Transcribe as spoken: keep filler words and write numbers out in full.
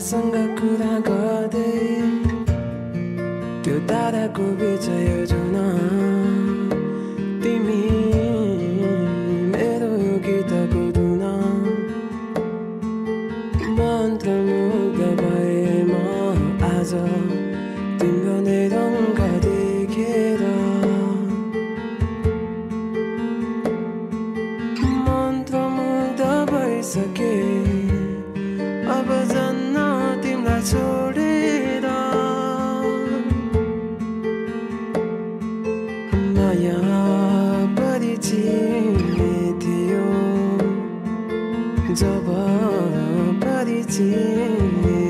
तारासँग कुरा गर्दै त्यो ताराको विजय जुन तिमी मेरो गीतको धुन मन्त्रमुग्ध भए म आज तिम्रो नै रङ्ग देखेर मन्त्रमुग्ध भइसके अब जन्न तिमीलाई छोडेर माया परिचिने थियो जब परिचिने